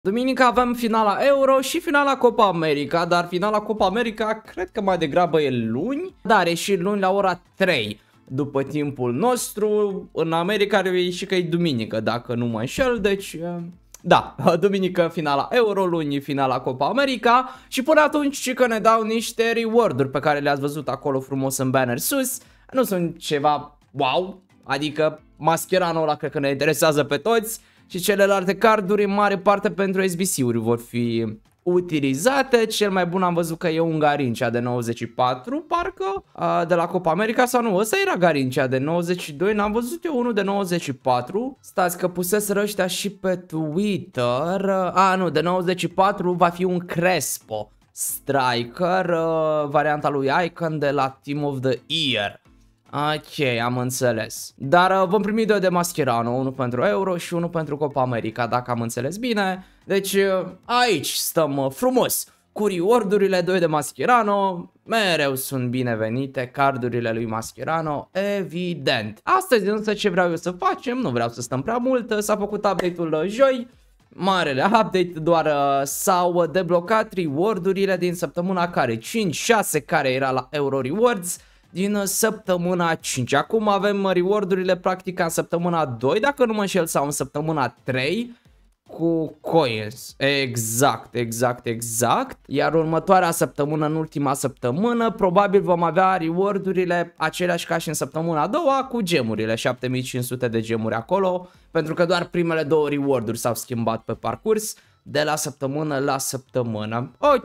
Duminică avem finala Euro și finala Copa America, dar finala Copa America cred că mai degrabă e luni, dar e și luni la ora 3 după timpul nostru. În America e și că e duminică, dacă nu mă înșel, deci da, duminică finala Euro, luni finala Copa America și până atunci și că ne dau niște reward-uri pe care le-ați văzut acolo frumos în banner sus. Nu sunt ceva wow, adică Mascherano ăla cred că ne interesează pe toți. Și celelalte carduri în mare parte pentru SBC-uri vor fi utilizate. Cel mai bun am văzut că e un Garincea de 94, parcă, de la Copa America sau nu, ăsta era Garincea de 92, n-am văzut eu unul de 94. Stați că puseseră ăștia și pe Twitter, nu, de 94 va fi un Crespo Striker, varianta lui Icon de la Team of the Year. Ok, am înțeles. Dar vom primi 2 de Mascherano, unul pentru Euro și unul pentru Copa America, dacă am înțeles bine. Deci aici stăm frumos cu reward-urile, 2 de Mascherano. Mereu sunt binevenite cardurile lui Mascherano, evident. Astăzi însă ce vreau eu să facem, nu vreau să stăm prea mult, s-a făcut update-ul joi. Marele update, doar s-au deblocat reward-urile din săptămâna care 5-6 care era la Euro Rewards din săptămâna 5. Acum avem reward-urile practic în săptămâna 2, dacă nu mă înșel, sau în săptămâna 3 cu coins. Exact. Iar următoarea săptămână, în ultima săptămână, probabil vom avea reward-urile aceleași ca și în săptămâna a doua cu gemurile, 7500 de gemuri acolo, pentru că doar primele 2 reward-uri s-au schimbat pe parcurs de la săptămână la săptămână. Ok.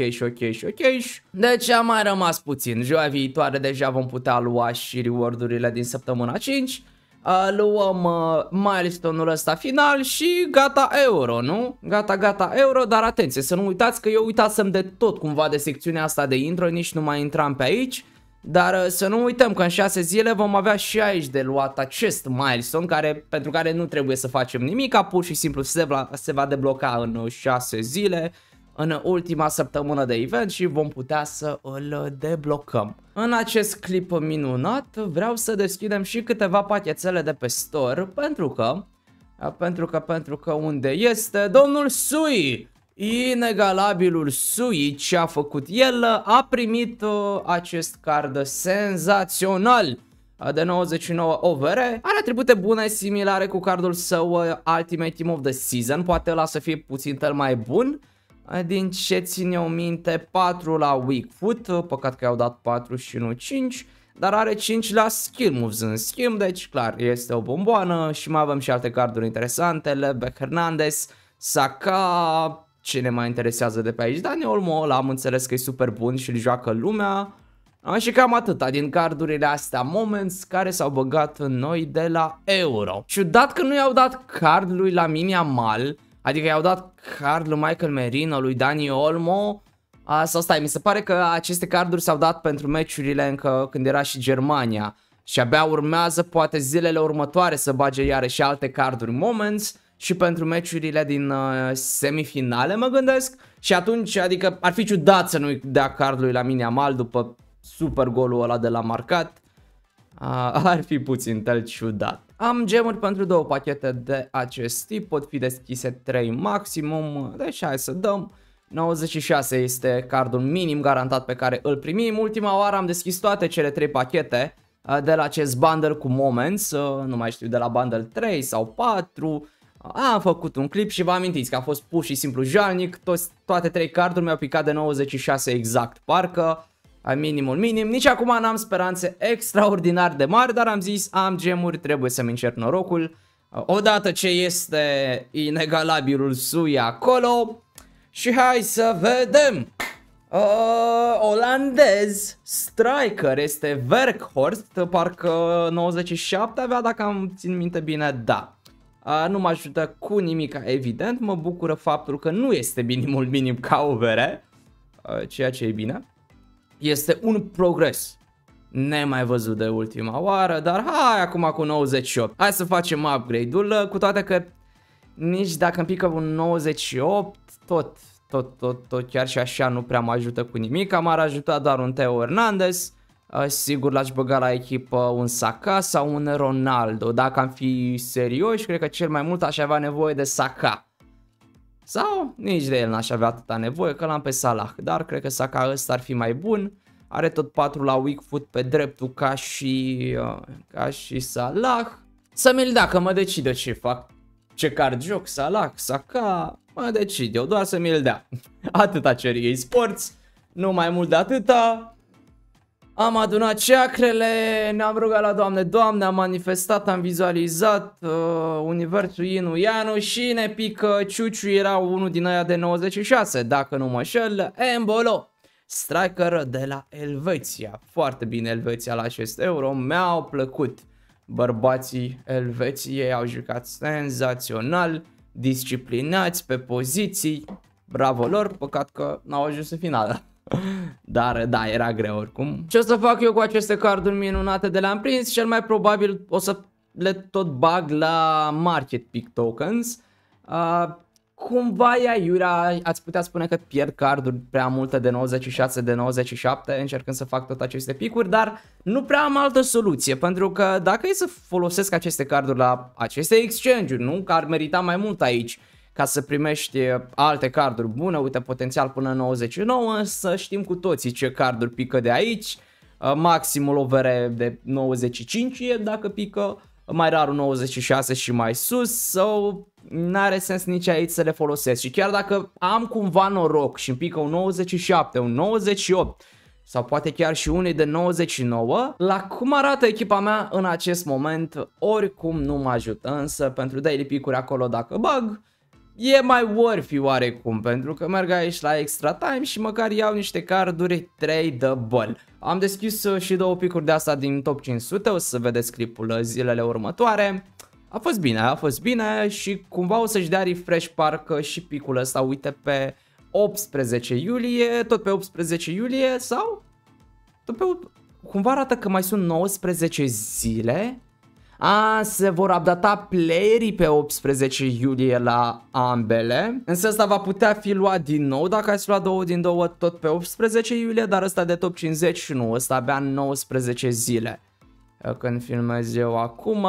Deci a mai rămas puțin. Joia viitoare deja vom putea lua și reward-urile din săptămâna 5. Luăm milestone-ul ăsta final și gata Euro, nu? Gata Euro, dar atenție, să nu uitați că eu uitasem de tot cumva de secțiunea asta de intro, nici nu mai intram pe aici. Dar să nu uităm că în 6 zile vom avea și aici de luat acest milestone pentru care nu trebuie să facem nimic, pur și simplu se va debloca în 6 zile, în ultima săptămână de event și vom putea să îl deblocăm. În acest clip minunat vreau să deschidem și câteva pachetele de pe store pentru că unde este domnul Sui? Inegalabilul Sui, ce a făcut el, a primit acest card senzațional de 99 OVR. Are atribute bune, similare cu cardul său Ultimate Team of the Season, poate ăla să fie puțin cel mai bun. Din ce țin eu minte, 4 la Weak Foot, păcat că i-au dat 4 și nu 5. Dar are 5 la Skill Moves în schimb, deci clar, este o bomboană. Și mai avem și alte carduri interesante, Lebeck Hernandez, Saka. Ce ne mai interesează de pe aici? Dani Olmo, ăla am înțeles că e super bun și îl joacă lumea. Și cam atâta din cardurile astea Moments care s-au băgat în noi de la Euro. Ciudat că nu i-au dat card lui Lamine Yamal, adică i-au dat card lui Michael Merino, lui Dani Olmo. Sau stai, mi se pare că aceste carduri s-au dat pentru meciurile încă când era și Germania. Și abia urmează poate zilele următoare să bage iarăși alte carduri Moments. Și pentru meciurile din semifinale mă gândesc. Și atunci, adică ar fi ciudat să nu-i dea card lui Lamine Yamal după super golul ăla de la marcat. Ar fi puțin tel ciudat. Am gemuri pentru 2 pachete de acest tip, pot fi deschise 3 maximum. Deci hai să dăm. 96 este cardul minim garantat pe care îl primim. Ultima oară am deschis toate cele 3 pachete de la acest bundle cu Moments. Nu mai știu, de la bundle 3 sau 4. Am făcut un clip și vă amintiți că a fost pur și simplu jalnic. Toate 3 carduri mi-au picat de 96 exact, parcă minimul minim. Nici acum n-am speranțe extraordinar de mari, dar am zis am gemuri, trebuie să-mi încerc norocul. Odată ce este inegalabilul Sui acolo. Și hai să vedem. Olandez striker este Weghorst, parcă 97 avea, dacă am țin minte bine, da. Nu mă ajută cu nimic, evident, mă bucură faptul că nu este minimul minim ca OVR, ceea ce e bine. Este un progres nemai văzut de ultima oară, dar hai acum cu 98. Hai să facem upgrade-ul, cu toate că nici dacă îmi pică un 98, tot chiar și așa nu prea mă ajută cu nimic. M-ar ajuta doar un Theo Hernandez. Sigur l-aș băga la echipă un Saka sau un Ronaldo. Dacă am fi serioși, cred că cel mai mult aș avea nevoie de Saka. Sau nici de el n-aș avea atâta nevoie, că l-am pe Salah. Dar cred că Saka ăsta ar fi mai bun. Are tot 4 la weak foot pe dreptul ca și Salah. Să mi-l dea, că mă decid de ce fac. Ce card joc, Salah, Saka, mă decid eu, doar să mi-l dea. Atâta cer EA Sports, nu mai mult de atâta. Am adunat ceacrele, ne-am rugat la Doamne, am manifestat, am vizualizat universul Inu Ianu și ne pică Ciuciu, era unul din aia de 96, dacă nu mă înșel, Embolo, striker de la Elveția. Foarte bine Elveția la acest euro, mi-au plăcut. Bărbații Elveției au jucat senzațional, disciplinați pe poziții, bravo lor, păcat că n-au ajuns în finală. Dar da, era greu oricum. Ce o să fac eu cu aceste carduri minunate de le-am prins? Cel mai probabil o să le tot bag la Market Pick Tokens. Cumva iurea, ați putea spune că pierd carduri prea multe de 96, de 97 încercând să fac tot aceste picuri, dar nu prea am altă soluție, pentru că dacă e să folosesc aceste carduri la aceste exchange-uri, nu? Că ar merita mai mult aici ca să primești alte carduri bune, uite, potențial până 99, să știm cu toții ce carduri pică de aici, maximul over de 95 e dacă pică, mai rar un 96 și mai sus, sau n-are sens nici aici să le folosesc. Și chiar dacă am cumva noroc și îmi pică un 97, un 98 sau poate chiar și unii de 99, la cum arată echipa mea în acest moment, oricum nu mă ajută. Însă pentru daily pick-uri acolo dacă bag, e mai worthy oarecum, pentru că merg aici la extra time și măcar iau niște carduri tradable. Am deschis și 2 picuri de asta din top 500, o să vedeți clipul zilele următoare. A fost bine și cumva o să-și dea refresh parcă și picul ăsta, uite, pe 18 iulie, tot pe 18 iulie sau? Tot pe... Cumva arată că mai sunt 19 zile. Se vor updata playerii pe 18 iulie la ambele. Însă ăsta va putea fi luat din nou dacă ați luat 2 din 2 tot pe 18 iulie, dar ăsta de top 50 și nu, ăsta abia 19 zile. Când filmez eu acum,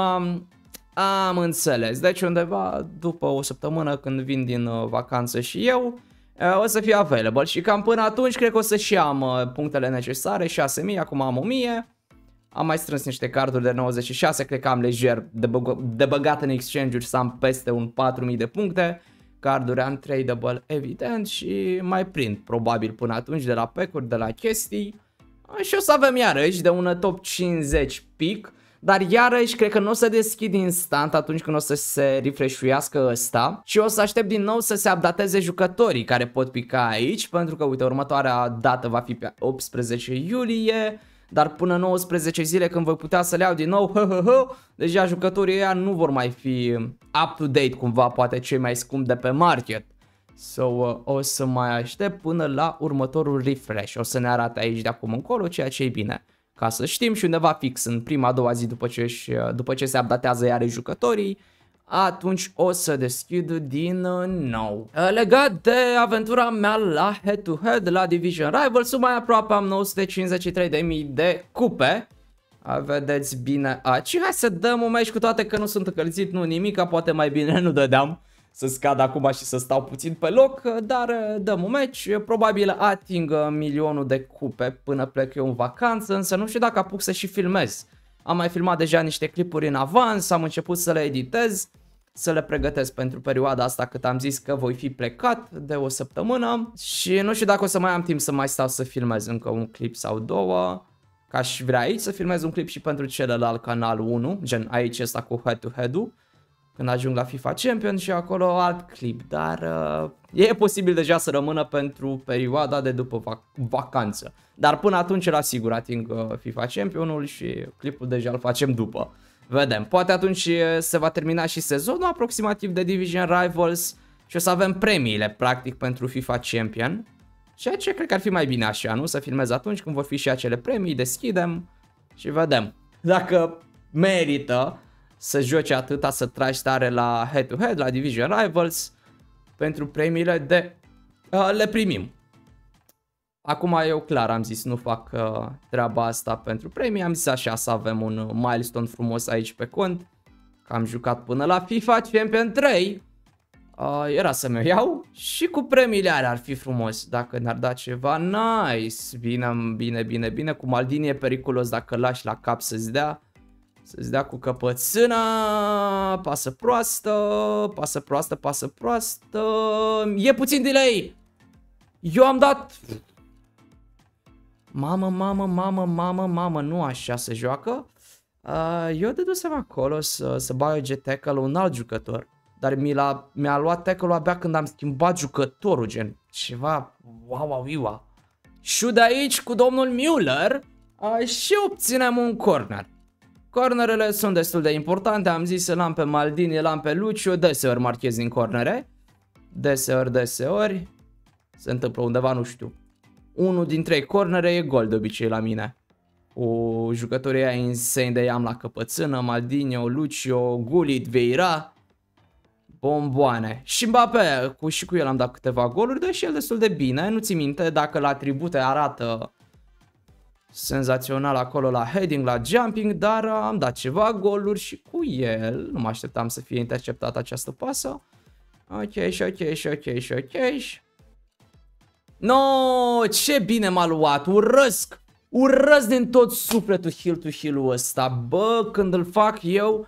am înțeles. Deci undeva după o săptămână când vin din vacanță și eu, o să fie available și cam până atunci cred că o să-și am punctele necesare, 6000, acum am 1000. Am mai strâns niște carduri de 96, cred că am lejer de băgat în exchange-uri să am peste un 4000 de puncte. Carduri untradable evident și mai prind probabil până atunci de la pack-uri, de la chestii. Și o să avem iarăși de un top 50 pick, dar iarăși cred că nu o să deschid instant atunci când o să se refresh-uiască ăsta și o să aștept din nou să se updateze jucătorii care pot pica aici, pentru că uite, următoarea dată va fi pe 18 iulie. Dar până 19 zile când voi putea să le iau din nou, deja jucătorii ăia nu vor mai fi up-to-date cumva, poate cei mai scumpi de pe market. O să mai aștept până la următorul refresh. O să ne arate aici de acum încolo, ceea ce e bine. Ca să știm și undeva fix în prima a doua zi după ce se updatează iar jucătorii, atunci o să deschid din nou. Legat de aventura mea la head-to-head la Division Rivals, mai aproape am 953.000 de cupe. Vedeți bine aici. Hai să dăm un match, cu toate că nu sunt încălzit, nu nimica, poate mai bine nu dădeam să scad acum și să stau puțin pe loc, dar dăm un match. Probabil ating milionul de cupe până plec eu în vacanță, însă nu știu dacă apuc să și filmez. Am mai filmat deja niște clipuri în avans, am început să le editez, să le pregătesc pentru perioada asta cât am zis că voi fi plecat de o săptămână și nu știu dacă o să mai am timp să mai stau să filmez încă un clip sau două, că aș vrea aici să filmez un clip și pentru celălalt canal 1, gen aici ăsta cu head-to-head-ul, când ajung la FIFA Champion și acolo alt clip, dar e posibil deja să rămână pentru perioada de după vacanță. Dar până atunci la sigur ating FIFA Championul și clipul deja îl facem după. Vedem, poate atunci se va termina și sezonul aproximativ de Division Rivals și o să avem premiile practic pentru FIFA Champion. Ceea ce cred că ar fi mai bine așa, nu? Să filmez atunci când vor fi și acele premii, deschidem și vedem dacă merită să joci atâta, să tragi tare la head-to-head, la Division Rivals, pentru premiile le primim. Acum eu clar am zis, nu fac treaba asta pentru premii, am zis așa să avem un milestone frumos aici pe cont, că am jucat până la FIFA Champion 3. Era să mi-o iau și cu premiile alea ar fi frumos dacă ne-ar da ceva. Nice, bine, cu Maldini e periculos dacă lași la cap să-ți dea. Să-ți dea cu căpățâna, pasă proastă, e puțin delay. Eu am dat... Mamă, nu așa se joacă. Eu dedusem acolo să bage tackle un alt jucător. Dar mi-a luat tackle-ul abia când am schimbat jucătorul, gen ceva wow. Și de aici cu domnul Müller și obținem un corner. Cornerele sunt destul de importante, am zis să l-am pe Maldini, l-am pe Lucio, deseori marchez din cornere. Deseori. Se întâmplă undeva, nu știu. Unul din 3 cornere e gol de obicei la mine. Cu jucătorii aia insane de i-am la căpățână, Maldini, Lucio, Gullit, Vieira. Bomboane. Și Mbappé, și cu el am dat câteva goluri, deși el destul de bine. Nu ți minte dacă la atribute arată senzațional acolo la heading, la jumping, dar am dat ceva goluri și cu el. Nu mă așteptam să fie interceptată această pasă. Ok. No, ce bine m-a luat, urăsc din tot sufletul heal-ul ăsta. Bă, când îl fac eu,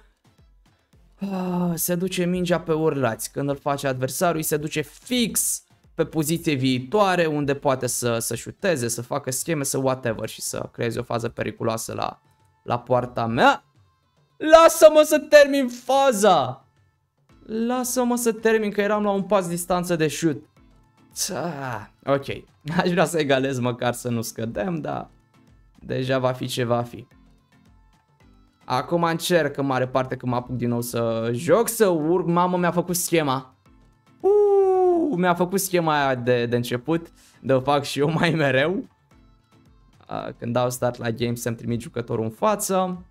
se duce mingea pe urlați. Când îl face adversarul, se duce fix pe poziție viitoare, unde poate să șuteze, să facă scheme, să whatever și să creeze o fază periculoasă la poarta mea. Lasă-mă să termin faza! Lasă-mă să termin, că eram la un pas distanță de șut. Ok, aș vrea să egalez măcar să nu scădem, dar deja va fi ce va fi. Acum încerc în mare parte când mă apuc din nou să joc, să urc. Mamă, mi-a făcut schema. Mi-a făcut schema aia de început, de o fac și eu mai mereu. Când dau start la game să-mi trimit jucătorul în față.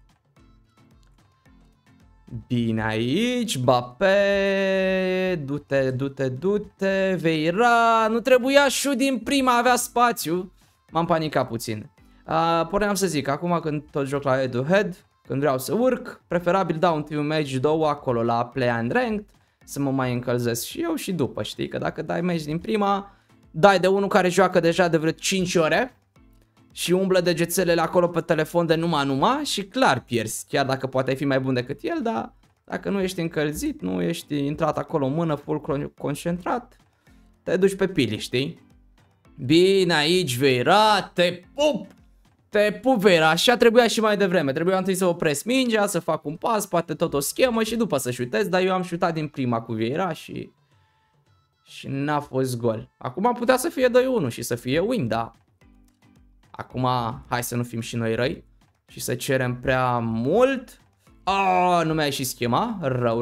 Bine aici, Mbappé, du-te, Vieira, nu trebuia șut din prima, avea spațiu. M-am panicat puțin. Porneam să zic, acum când tot joc la head-to-head, când vreau să urc, preferabil dau un match 2 acolo la Play and Ranked, să mă mai încălzesc și eu și după, știi, că dacă dai match din prima, dai de unul care joacă deja de vreo 5 ore și umblă degețelele acolo pe telefon de numai și clar pierzi, chiar dacă poate fi mai bun decât el, dar dacă nu ești încălzit, nu ești intrat acolo în mână full concentrat, te duci pe pili, știi? Bine aici, Vieira, te pup, Vieira, așa trebuia și mai devreme, trebuia întâi să opresc mingea, să fac un pas, poate tot o schemă și după să șutez, dar eu am șutat din prima cu Vieira și n-a fost gol. Acum putea să fie 2-1 și să fie win, da. Acum hai să nu fim și noi răi și să cerem prea mult. Nu mi-a ieșit schema,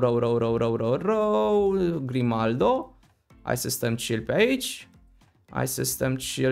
rău, Grimaldo. Hai să stăm chill pe aici. Hai să stăm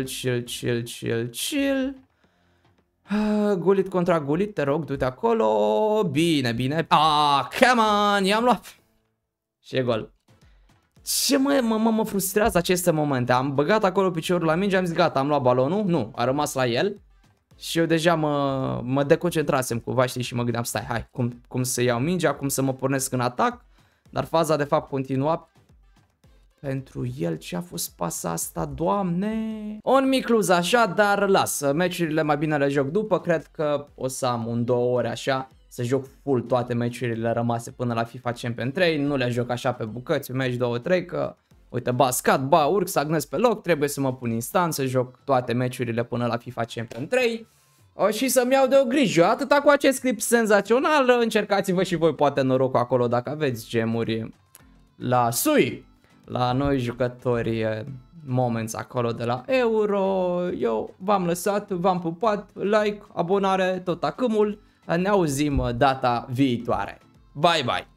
chill. Gullit contra Gullit, te rog, du-te acolo. Bine. Come on, i-am luat. Și e gol. Ce mă frustrează aceste momente. Am băgat acolo piciorul la minge, am zis gata, am luat balonul. Nu, a rămas la el. Și eu deja mă deconcentrasem cumva, știi, și mă gândeam, stai, hai, cum să iau mingea, cum să mă pornesc în atac. Dar faza de fapt continua. Pentru el ce a fost pasa asta, doamne. Un mic luz așa, dar lasă, meciurile mai bine le joc după. Cred că o să am un 2 ore așa, să joc full toate meciurile rămase până la FIFA Champion 3. Nu le joc așa pe bucăți, un meci 2-3, că uite, bascat, urc, stagnez pe loc, trebuie să mă pun instant, să joc toate meciurile până la FIFA Champion 3. Și să-mi iau de o grijă, atâta cu acest clip senzațional. Încercați-vă și voi poate norocul acolo dacă aveți gemuri la SUI, la noi jucători Moments acolo de la Euro. Eu v-am lăsat, v-am pupat, like, abonare, tot acâmul. Ne auzim data viitoare. Bye bye!